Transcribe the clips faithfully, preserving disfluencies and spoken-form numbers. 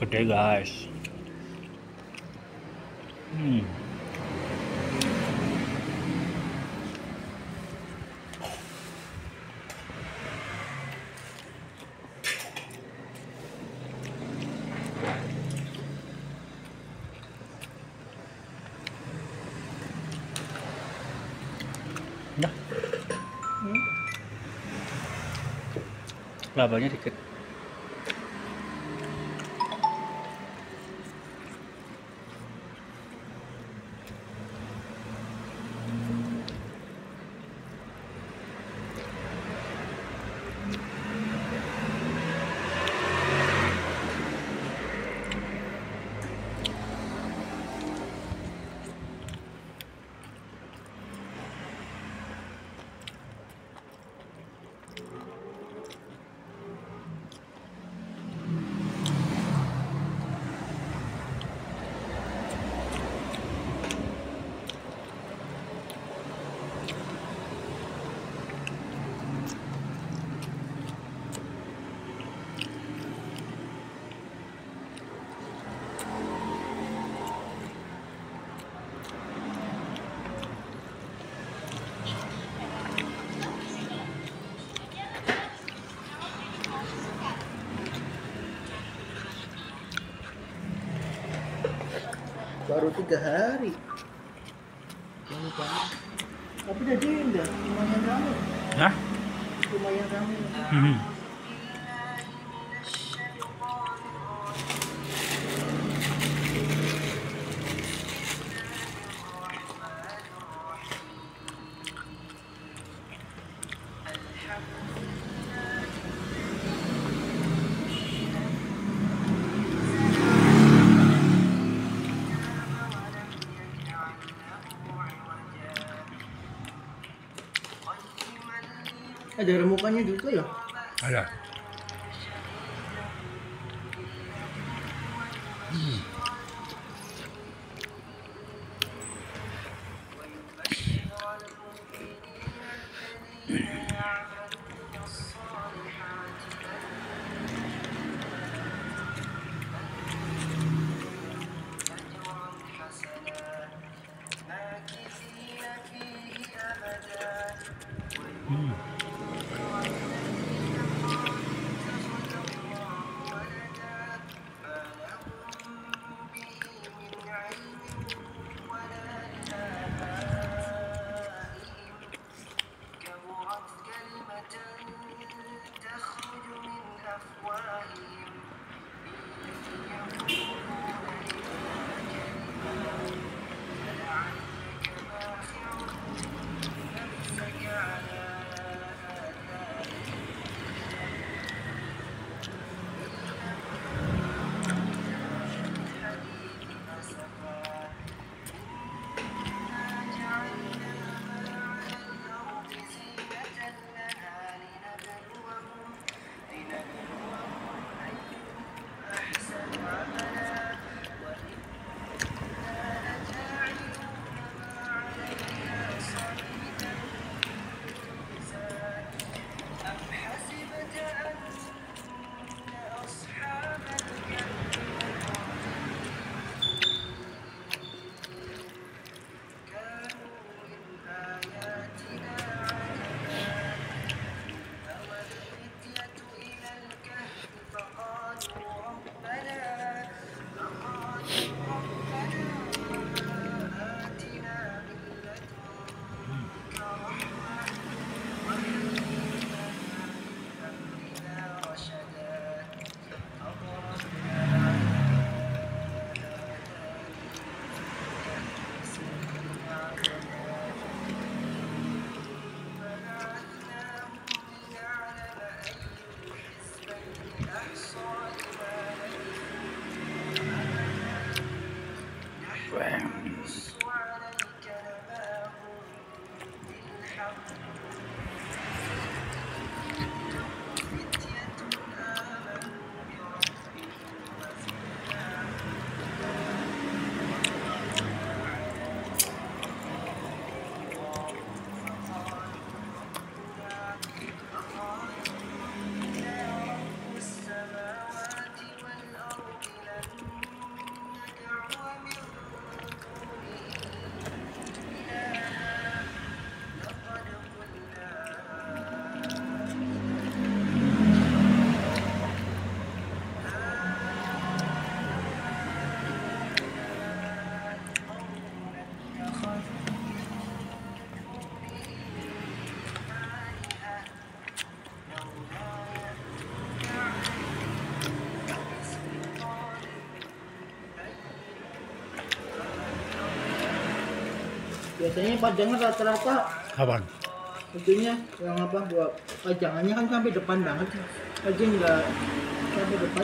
Gede guys. Hmm. Nah, Hmm? labanya dikit. Baru tiga hari. Ini kan. Tapi jadi enggak lumayan ramai. Nah, Lumayan ramai. hmm. Ada remukannya juga ya? Ada. Hmm. Hmm. Biasanya Padang rata-rata Kapan? itunya yang apa buat pajangannya kan sampai depan banget. Aja nggak sampai depan.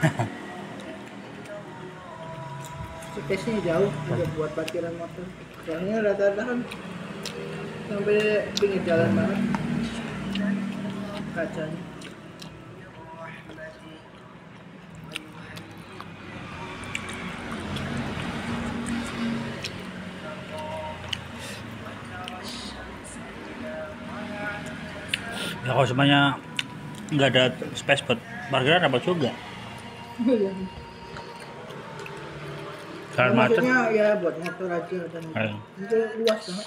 Space-nya jauh juga buat parkiran motor. Soalnya rata-rata kan sampai pinggir jalan banget kacanya. Ya kalau semuanya nggak ada space buat parkiran apa juga? Jalan macet. Maksudnya ya buat motor aja dan Ayo. itu luas banget.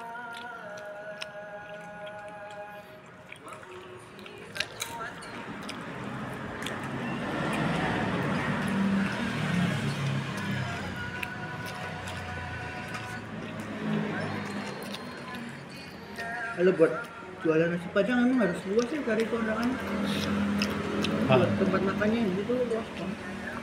Kalau buat jualan nasi padang emang harus luas ya cari kondangan. Ah. Buat tempat makannya itu luas banget.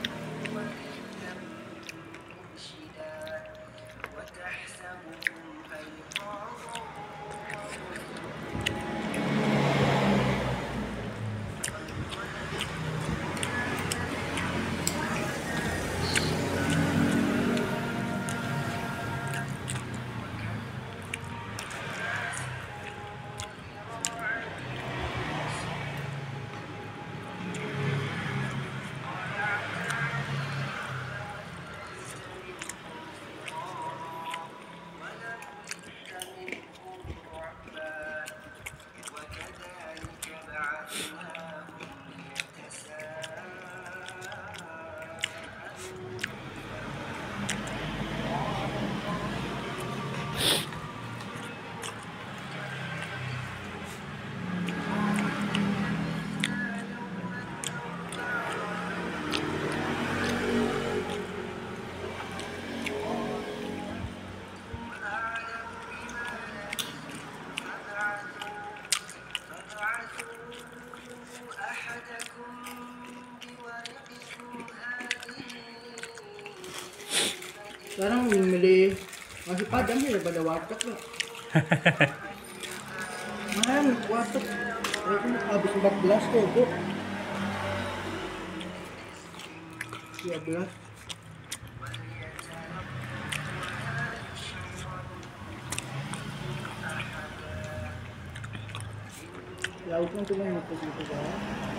Sekarang milih nasi padang ya daripada warteg lah. Mana warteg itu habis empat belas tuh bu. tiga belas. Lauknya cuma gitu gitu kan.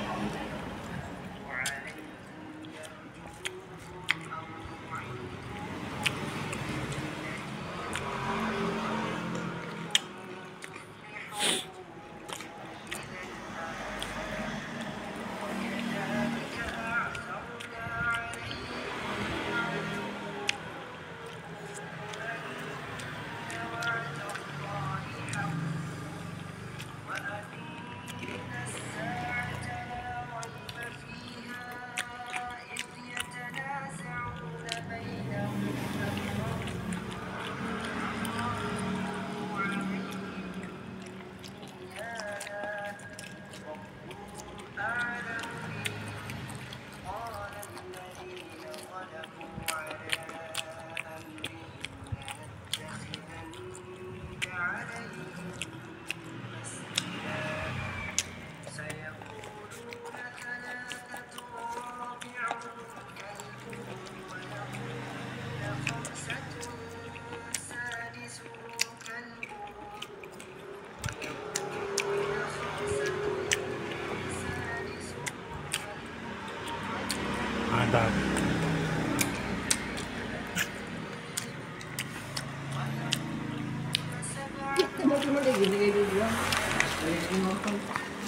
Mantap. Cuma-cuma kayak gini kayak gitu doang. Kayak nonton.